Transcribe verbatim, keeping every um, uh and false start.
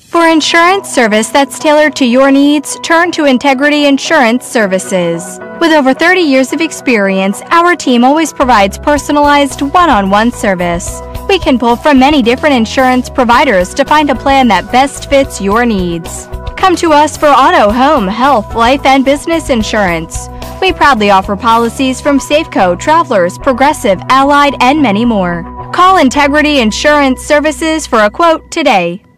For insurance service that's tailored to your needs, turn to Integrity Insurance Services. With over thirty years of experience, our team always provides personalized one-on-one service. We can pull from many different insurance providers to find a plan that best fits your needs. Come to us for auto, home, health, life, and business insurance. We proudly offer policies from Safeco, Travelers, Progressive, Allied, and many more. Call Integrity Insurance Services for a quote today.